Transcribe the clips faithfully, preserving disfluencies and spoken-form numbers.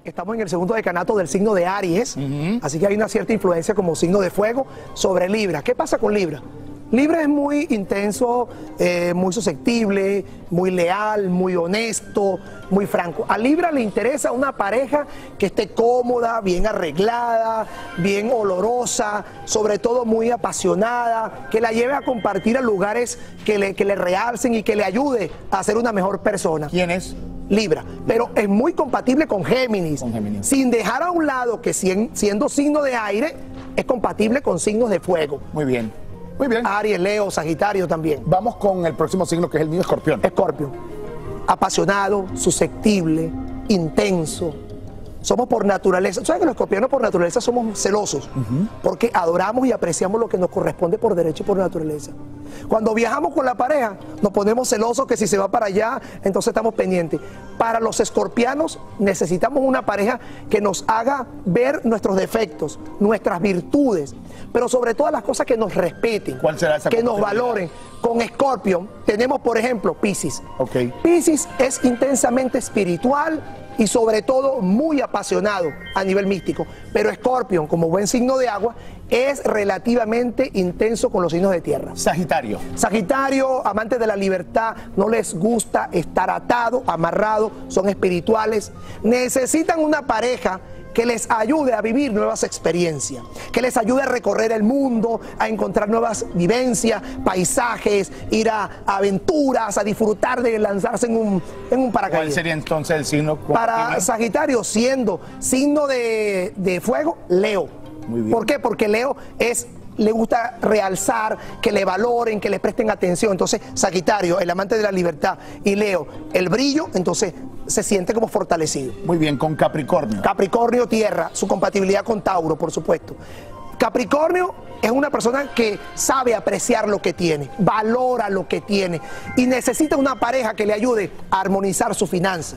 Estamos en el segundo decanato del signo de Aries, uh-huh. Así que hay una cierta influencia como signo de fuego sobre Libra. ¿Qué pasa con Libra? Libra es muy intenso, eh, muy susceptible, muy leal, muy honesto, muy franco. A Libra le interesa una pareja que esté cómoda, bien arreglada, bien olorosa, sobre todo muy apasionada, que la lleve a compartir a lugares que le, que le realcen y que le ayude a ser una mejor persona. ¿Quién es? Libra, pero es muy compatible con Géminis, con Géminis, sin dejar a un lado que siendo signo de aire, es compatible con signos de fuego. Muy bien, muy bien. Aries, Leo, Sagitario también. Vamos con el próximo signo, que es el mío, Escorpión. Escorpión, apasionado, susceptible, intenso. Somos por naturaleza, ¿sabes que los escorpianos por naturaleza somos celosos? Uh-huh. Porque adoramos y apreciamos lo que nos corresponde por derecho y por naturaleza. Cuando viajamos con la pareja, nos ponemos celosos que si se va para allá, entonces estamos pendientes. Para los escorpianos necesitamos una pareja que nos haga ver nuestros defectos, nuestras virtudes, pero sobre todas las cosas que nos respeten, ¿Cuál será esa que nos valoren. Con Escorpión tenemos, por ejemplo, Piscis. Okay. Piscis es intensamente espiritual y sobre todo muy apasionado a nivel místico, pero Escorpión, como buen signo de agua, es relativamente intenso con los signos de tierra. Sagitario. Sagitario, amantes de la libertad, no les gusta estar atado, amarrado, son espirituales, necesitan una pareja que les ayude a vivir nuevas experiencias, que les ayude a recorrer el mundo, a encontrar nuevas vivencias, paisajes, ir a, a aventuras, a disfrutar de lanzarse en un, en un paracaídas. ¿Cuál sería entonces el signo? Para Sagitario, siendo signo de, de fuego, Leo. Muy bien. ¿Por qué? Porque Leo es... le gusta realzar, que le valoren, que le presten atención. Entonces, Sagitario, el amante de la libertad, y Leo, el brillo, entonces se siente como fortalecido. Muy bien, con Capricornio. Capricornio, tierra, su compatibilidad con Tauro, por supuesto. Capricornio es una persona que sabe apreciar lo que tiene, valora lo que tiene y necesita una pareja que le ayude a armonizar su finanza,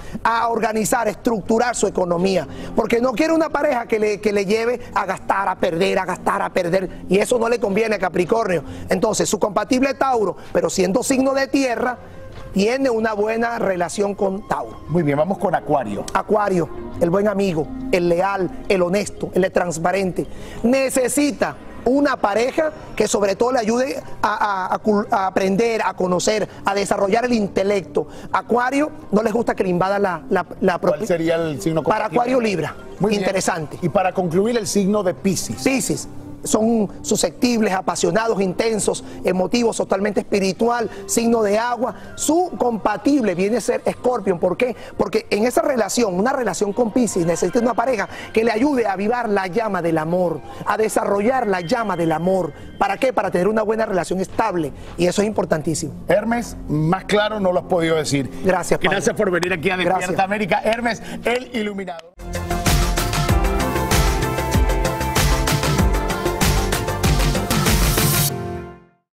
a organizar, estructurar su economía, porque no quiere una pareja que le, que le lleve a gastar, a perder, a gastar, a perder, y eso no le conviene a Capricornio. Entonces, su compatible Tauro, pero siendo signo de tierra, tiene una buena relación con Tauro. Muy bien, vamos con Acuario. Acuario, el buen amigo, el leal, el honesto, el transparente. Necesita una pareja que sobre todo le ayude a, a, a aprender, a conocer, a desarrollar el intelecto. Acuario no les gusta que le invada la, la, la propia. ¿Cuál sería el signo compatible? Para Acuario, Libra. Muy interesante. Y para concluir, el signo de Piscis. Piscis. Son susceptibles, apasionados, intensos, emotivos, totalmente espiritual, signo de agua. Su compatible viene a ser Escorpión. ¿Por qué? Porque en esa relación, una relación con Piscis, necesita una pareja que le ayude a avivar la llama del amor, a desarrollar la llama del amor. ¿Para qué? Para tener una buena relación estable. Y eso es importantísimo. Hermes, más claro no lo has podido decir. Gracias, padre. Gracias por venir aquí a Despierta América. Hermes, el iluminado.